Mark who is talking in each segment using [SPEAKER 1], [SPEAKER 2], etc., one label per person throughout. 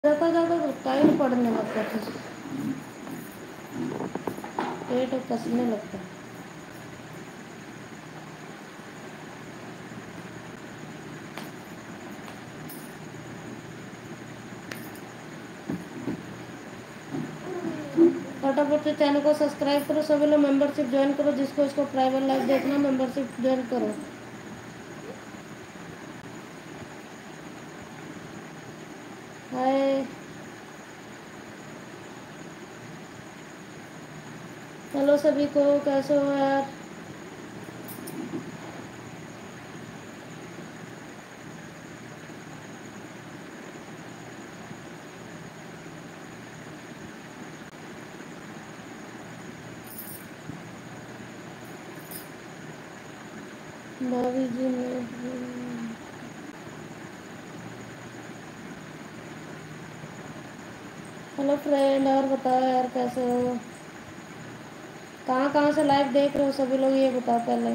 [SPEAKER 1] ज़्यादा ज़्यादा टाइट पड़ने लगता था, पेट कसने लगता। फटाफट से चैनल को सब्सक्राइब करो, सभी लोग मेंबरशिप ज्वाइन करो। जिसको इसको प्राइवेट लाइव देखना, मेंबरशिप ज्वाइन करो। हाय, हेलो सभी को, कैसे हो यार? भाभी जी ने हेलो फ्रेंड, और बताओ यार कैसे हो? कहाँ कहाँ से लाइव देख रहे हो सभी लोग, ये बताओ पहले।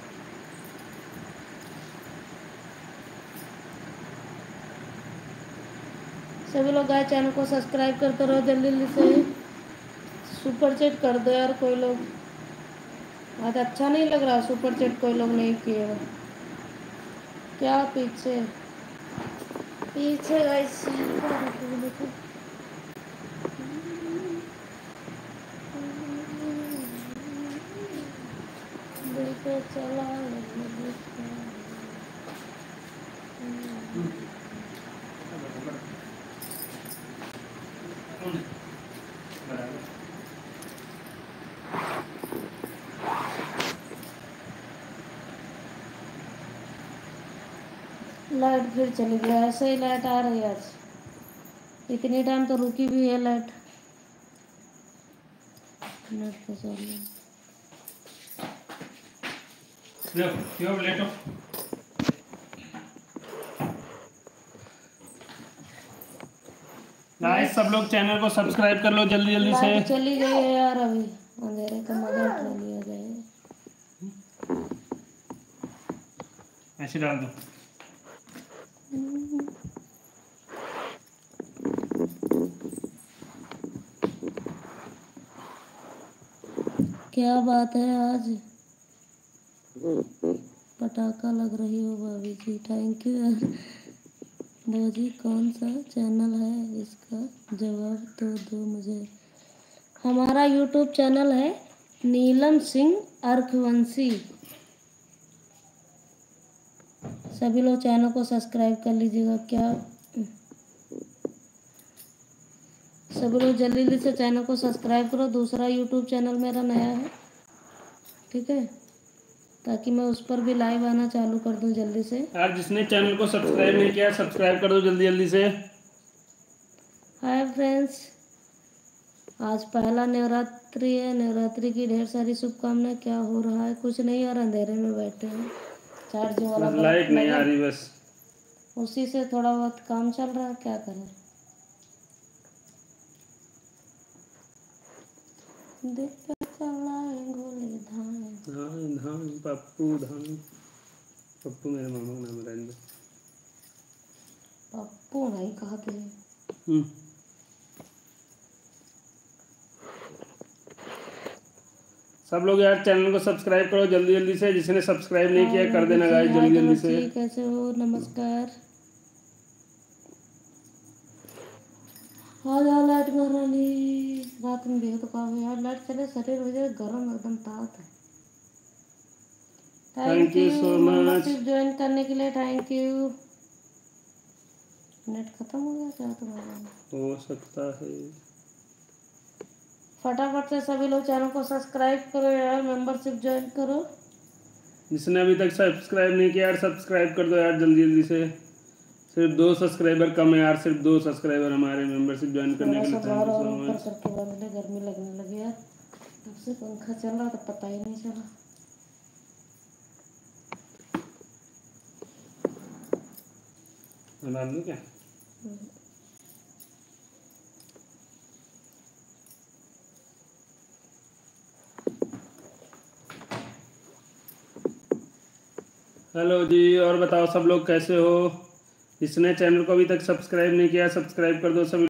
[SPEAKER 1] सभी लोग गाय चैनल को सब्सक्राइब करते रहो जल्दी जल्दी से। सुपर चैट कर दो यार कोई लोग। आज अच्छा नहीं लग रहा सुपर चैट कोई लोग नहीं किए हो। क्या पीछे पीछे ऐसे देखो। देखो चला लाइट फिर चली गई। ऐसे ही लाइट आ रही है आज, इतनी टाइम तो रुकी भी है लाइट। नेट पे चल रही
[SPEAKER 2] गाइस सब लोग चैनल को सब्सक्राइब कर लो जल्दी जल्दी से।
[SPEAKER 1] लाइट चली गई है यार, अभी अंधेरे का मजा उठा लिया जाए।
[SPEAKER 2] ऐसे डाल दो।
[SPEAKER 1] क्या बात है आज, पटाखा लग रही हो भाभी जी, थैंक यू यार। भाजी कौन सा चैनल है, इसका जवाब तो दो मुझे। हमारा यूट्यूब चैनल है नीलम सिंह अर्कवंशी। सभी लोग चैनल को सब्सक्राइब कर लीजिएगा। क्या सभी लोग जल्दी जल्दी से चैनल को सब्सक्राइब करो। दूसरा यूट्यूब चैनल मेरा नया है, ठीक है, ताकि मैं उस पर भी लाइव आना चालू कर दूं जल्दी से।
[SPEAKER 2] यार जिसने चैनल को सब्सक्राइब नहीं किया सब्सक्राइब कर दो जल्दी जल्दी से।
[SPEAKER 1] हाय फ्रेंड्स, आज पहला नवरात्रि है, नवरात्रि की ढेर सारी शुभकामनाएं। क्या हो रहा है? कुछ नहीं यार, अंधेरे में बैठे हैं, चार्जिंग वाला
[SPEAKER 2] बस लाइट
[SPEAKER 1] बल्ब
[SPEAKER 2] नहीं आ
[SPEAKER 1] लगा,
[SPEAKER 2] रही, बस
[SPEAKER 1] उसी से थोड़ा बहुत काम चल रहा है, क्या करें। देख कर चलाए गोली धान।
[SPEAKER 2] धान धान पप्पू धान। पप्पू मेरे मामा का नाम है, रहने दो।
[SPEAKER 1] पप्पू नहीं कहा थे।
[SPEAKER 2] सब लोग यार चैनल को सब्सक्राइब करो जल्दी जल्दी से। जिसने सब्सक्राइब नहीं
[SPEAKER 1] हाय
[SPEAKER 2] किया कर
[SPEAKER 1] भाभी
[SPEAKER 2] देना
[SPEAKER 1] जी,
[SPEAKER 2] गाइस
[SPEAKER 1] हाय
[SPEAKER 2] जल्दी जल्दी
[SPEAKER 1] देवर
[SPEAKER 2] से।
[SPEAKER 1] जी, कैसे हो? नमस्कार। आज यार लाइट मारनी रात में बेहद काम है यार, लाइट चले शरीर हो जाए गर्म एकदम तात है। Thank
[SPEAKER 2] thank you
[SPEAKER 1] you
[SPEAKER 2] so much.
[SPEAKER 1] Membership join करने के लिए, थैंक यू। नेट खत्म हो गया क्या तुम्हारा?
[SPEAKER 2] हो सकता है।
[SPEAKER 1] फटाफट से सभी लोग चैनल को सब्सक्राइब करो यार, मेंबरशिप ज्वाइन करो।
[SPEAKER 2] जिसने अभी तक सब्सक्राइब नहीं किया यार सब्सक्राइब कर दो यार जल्दी जल्दी से। सिर्फ 2 सब्सक्राइबर कम है यार, सिर्फ 2 सब्सक्राइबर हमारे। मेंबरशिप ज्वाइन करने
[SPEAKER 1] थोड़ा
[SPEAKER 2] के
[SPEAKER 1] सा
[SPEAKER 2] लिए थैंक
[SPEAKER 1] बाहर
[SPEAKER 2] यू
[SPEAKER 1] और
[SPEAKER 2] सो
[SPEAKER 1] ऊपर
[SPEAKER 2] मच।
[SPEAKER 1] करके बंद है, गर्मी लगने लगी यार, तब से पंखा चल रहा तो पता ही नहीं चला।
[SPEAKER 2] डाल दूँ क्या? हेलो जी, और बताओ सब लोग कैसे हो? जिसने चैनल को अभी तक सब्सक्राइब नहीं किया सब्सक्राइब कर दो सभी।